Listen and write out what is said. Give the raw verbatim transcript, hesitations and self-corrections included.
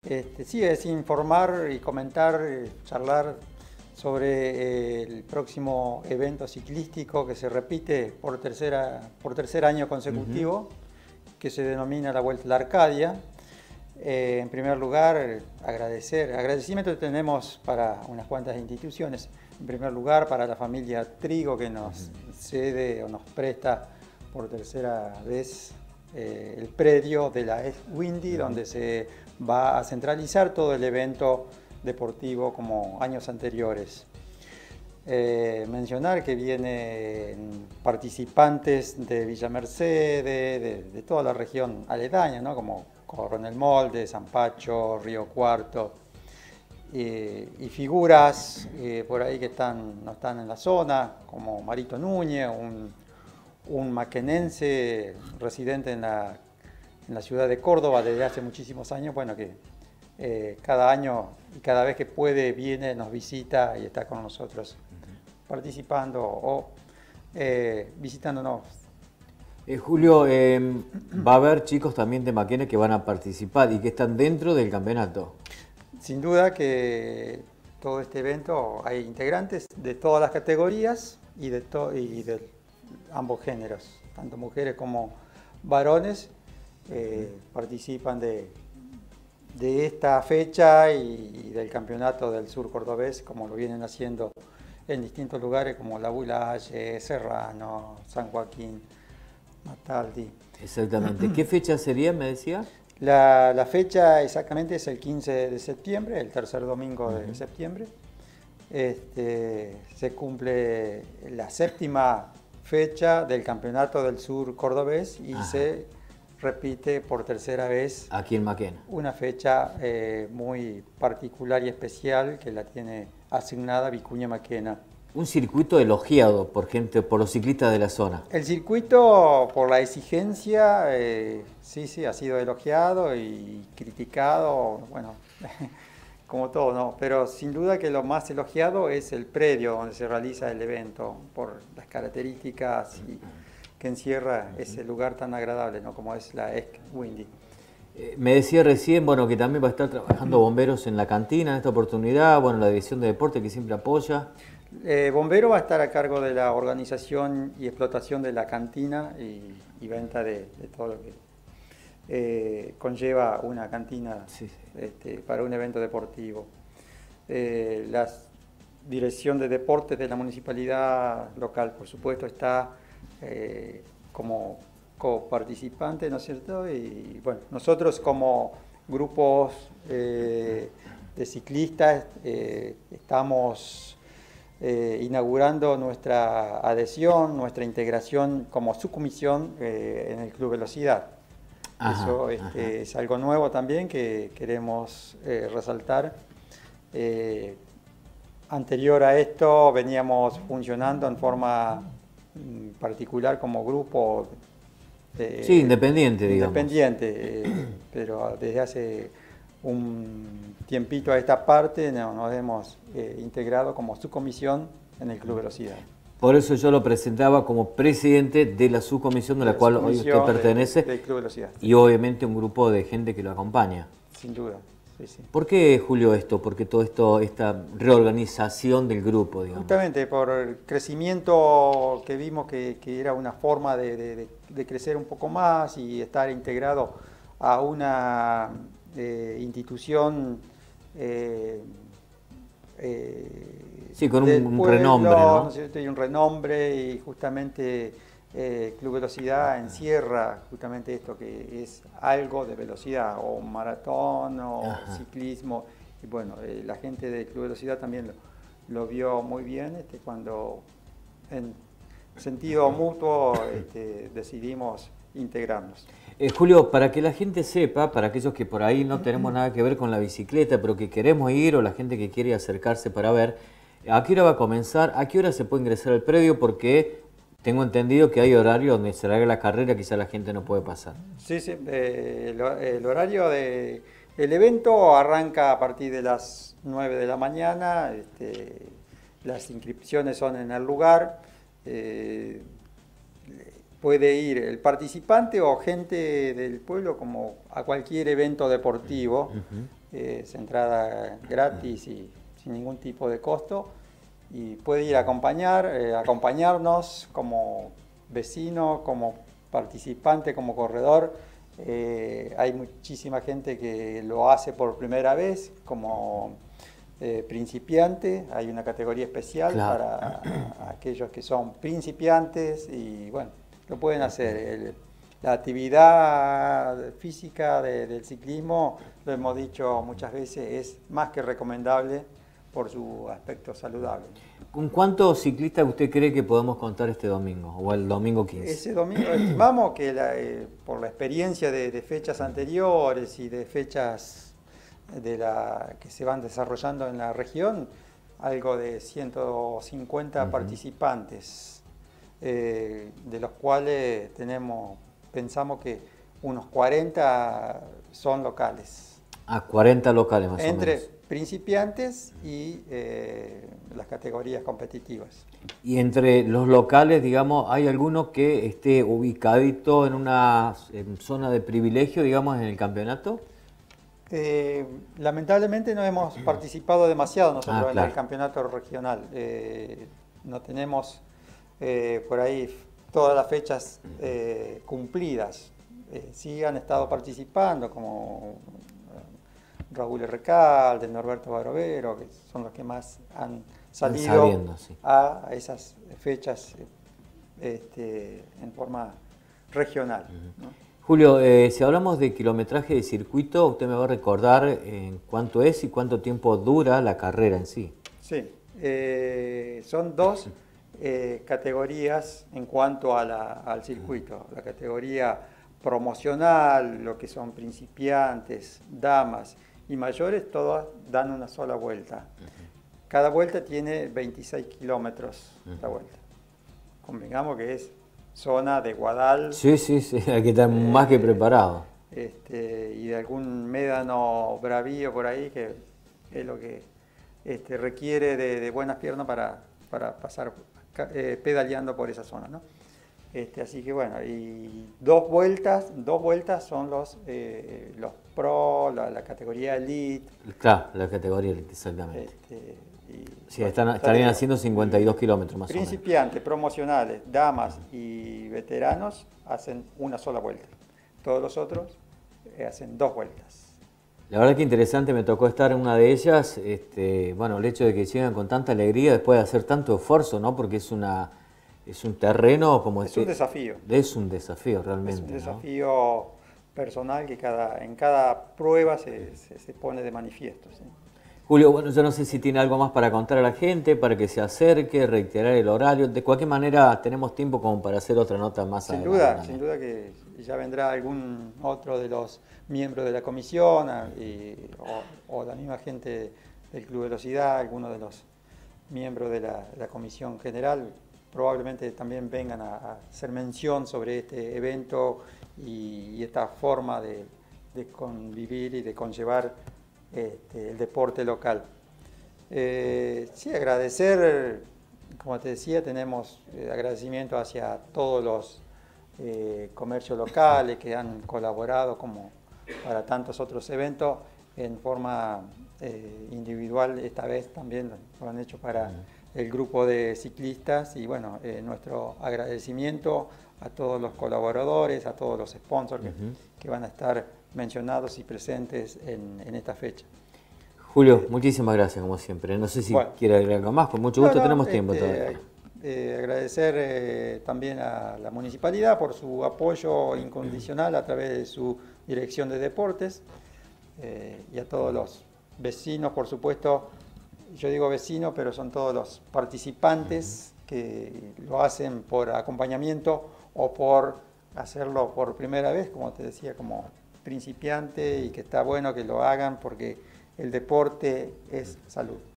Este, sí, es informar y comentar, eh, charlar sobre eh, el próximo evento ciclístico que se repite por, tercera, por tercer año consecutivo, uh-huh. que se denomina la Vuelta a la Arcadia. Eh, en primer lugar, agradecer, agradecimiento tenemos para unas cuantas instituciones. En primer lugar, para la familia Trigo, que nos uh-huh. cede o nos presta por tercera vez eh, el predio de la Windy, uh-huh. donde se va a centralizar todo el evento deportivo como años anteriores. Eh, mencionar que vienen participantes de Villa Mercedes, de, de toda la región aledaña, ¿no? Como Coronel Molde, San Pacho, Río Cuarto, eh, y figuras eh, por ahí que están, no están en la zona, como Marito Núñez, un, un maquenense residente en la, en la ciudad de Córdoba desde hace muchísimos años, bueno, que eh, cada año y cada vez que puede viene, nos visita y está con nosotros uh-huh. participando o eh, visitándonos. Eh, Julio, eh, va a haber chicos también de Maquena que van a participar y que están dentro del campeonato. Sin duda que todo este evento hay integrantes de todas las categorías y de, to y de ambos géneros, tanto mujeres como varones eh, participan de, de esta fecha y, y del campeonato del sur cordobés, como lo vienen haciendo en distintos lugares como La Bulaye, Serrano, San Joaquín, Mataldi. Exactamente. ¿Qué fecha sería, me decía? La, la fecha exactamente es el quince de septiembre, el tercer domingo uh-huh. de septiembre. Este, se cumple la séptima fecha del Campeonato del Sur Cordobés y Ajá. se repite por tercera vez aquí en Maquena. Una fecha eh, muy particular y especial que la tiene asignada Vicuña Maquena. Un circuito elogiado por gente, por los ciclistas de la zona. El circuito, por la exigencia, eh, sí, sí, ha sido elogiado y criticado, bueno, como todo, ¿no? Pero sin duda que lo más elogiado es el predio donde se realiza el evento, por las características y, que encierra ese lugar tan agradable, ¿no? Como es la E S C Windy. Eh, me decía recién, bueno, que también va a estar trabajando bomberos en la cantina en esta oportunidad, bueno, la División de Deporte que siempre apoya. Eh, Bombero va a estar a cargo de la organización y explotación de la cantina y, y venta de, de todo lo que eh, conlleva una cantina sí, sí. Este, para un evento deportivo. Eh, la Dirección de Deportes de la Municipalidad Local, por supuesto, está eh, como coparticipante, ¿no es cierto? Y bueno, nosotros como grupos eh, de ciclistas eh, estamos Eh, inaugurando nuestra adhesión, nuestra integración como subcomisión eh, en el Club Velocidad. Ajá, Eso este, es algo nuevo también que queremos eh, resaltar. Eh, anterior a esto veníamos funcionando en forma mm, particular como grupo. De, sí, independiente, digamos. Independiente, eh, pero desde hace un tiempito a esta parte nos hemos eh, integrado como subcomisión en el Club Velocidad. Por eso yo lo presentaba como presidente de la subcomisión de la, la cual hoy usted pertenece de, del Club Velocidad. Y obviamente un grupo de gente que lo acompaña. Sin duda, sí, sí. ¿Por qué, Julio, esto? ¿Por qué todo esto, esta reorganización del grupo, digamos? Justamente por el crecimiento que vimos que, que era una forma de, de, de crecer un poco más y estar integrado a una Eh, institución eh, eh, sí, con un, un pueblo, renombre, ¿no? ¿no es cierto? Y un renombre y justamente eh, Club Velocidad encierra justamente esto que es algo de velocidad o maratón o Ajá. ciclismo y bueno, eh, la gente de Club Velocidad también lo, lo vio muy bien este, cuando en sentido mutuo este, decidimos integrarnos. Eh, Julio, para que la gente sepa, para aquellos que por ahí no tenemos nada que ver con la bicicleta, pero que queremos ir, o la gente que quiere acercarse para ver, ¿a qué hora va a comenzar? ¿A qué hora se puede ingresar al predio? Porque tengo entendido que hay horario donde se larga la carrera, quizá la gente no puede pasar. Sí, sí, eh, el, el horario de, el evento arranca a partir de las nueve de la mañana, este, las inscripciones son en el lugar, eh, puede ir el participante o gente del pueblo como a cualquier evento deportivo. Uh-huh. es entrada gratis y sin ningún tipo de costo, y puede ir a acompañar, eh, acompañarnos como vecino, como participante, como corredor. Eh, hay muchísima gente que lo hace por primera vez como eh, principiante. Hay una categoría especial claro. para aquellos que son principiantes y bueno, lo pueden hacer. El, la actividad física de, del ciclismo, lo hemos dicho muchas veces, es más que recomendable por su aspecto saludable. ¿Con cuántos ciclistas usted cree que podemos contar este domingo o el domingo quince? Ese domingo estimamos que la, eh, por la experiencia de, de fechas anteriores y de fechas de la, que se van desarrollando en la región, algo de ciento cincuenta uh-huh. participantes, eh, de los cuales tenemos, pensamos que unos cuarenta son locales. Ah, cuarenta locales más Entre o menos. Principiantes y eh, las categorías competitivas. Y entre los locales, digamos, ¿hay alguno que esté ubicadito en una en zona de privilegio, digamos, en el campeonato? Eh, lamentablemente no hemos participado demasiado nosotros ah, claro. en el campeonato regional. Eh, no tenemos eh, por ahí todas las fechas eh, cumplidas. Eh, sí han estado participando como Raúl Recalde, Norberto Barovero, que son los que más han salido Sabiendo, sí. a, a esas fechas este, en forma regional. Uh-huh. ¿no? Julio, eh, si hablamos de kilometraje de circuito, usted me va a recordar en cuánto es y cuánto tiempo dura la carrera en sí. Sí, eh, son dos eh, categorías en cuanto a la, al circuito. La categoría promocional, lo que son principiantes, damas y mayores, todas dan una sola vuelta. Uh-huh. Cada vuelta tiene veintiséis kilómetros uh-huh. la vuelta. Convengamos que es zona de Guadal. Sí, sí, sí, hay que estar eh, más que preparado. Este, y de algún médano bravío por ahí, que es lo que este, requiere de, de buenas piernas para, para pasar eh, pedaleando por esa zona, ¿no? Este, así que bueno, y dos vueltas, dos vueltas son los, eh, los pro, la, la categoría elite. Claro, la categoría elite, exactamente. Este, y, sí, bueno, están, estarían haciendo cincuenta y dos kilómetros más o menos. Principiantes, promocionales, damas y veteranos hacen una sola vuelta. Todos los otros eh, hacen dos vueltas. La verdad que interesante, me tocó estar en una de ellas. Este, bueno, el hecho de que llegan con tanta alegría después de hacer tanto esfuerzo, ¿no? Porque es una... Es un terreno como... Es este, un desafío. Es un desafío realmente. Es un desafío ¿no? personal que cada, en cada prueba se, se, se pone de manifiesto. ¿sí? Julio, bueno, yo no sé si tiene algo más para contar a la gente, para que se acerque, reiterar el horario. De cualquier manera, tenemos tiempo como para hacer otra nota más sin duda, sin duda que ya vendrá algún otro de los miembros de la comisión y, o, o la misma gente del Club Velocidad, algunos de los miembros de la, de la comisión general. Probablemente también vengan a, a hacer mención sobre este evento y, y esta forma de, de convivir y de conllevar este, el deporte local. Eh, sí, agradecer, como te decía, tenemos eh, agradecimiento hacia todos los eh, comercios locales que han colaborado como para tantos otros eventos en forma eh, individual. Esta vez también lo han hecho para el grupo de ciclistas y bueno, eh, nuestro agradecimiento a todos los colaboradores, a todos los sponsors que, uh-huh. que van a estar mencionados y presentes en, en esta fecha. Julio, eh, muchísimas gracias como siempre. No sé si bueno, quiere agregar algo más, con mucho gusto, no, no, tenemos este, tiempo todavía. Eh, agradecer eh, también a la municipalidad por su apoyo incondicional a través de su dirección de deportes eh, y a todos los vecinos, por supuesto. Yo digo vecinos, pero son todos los participantes que lo hacen por acompañamiento o por hacerlo por primera vez, como te decía, como principiante, y que está bueno que lo hagan porque el deporte es salud.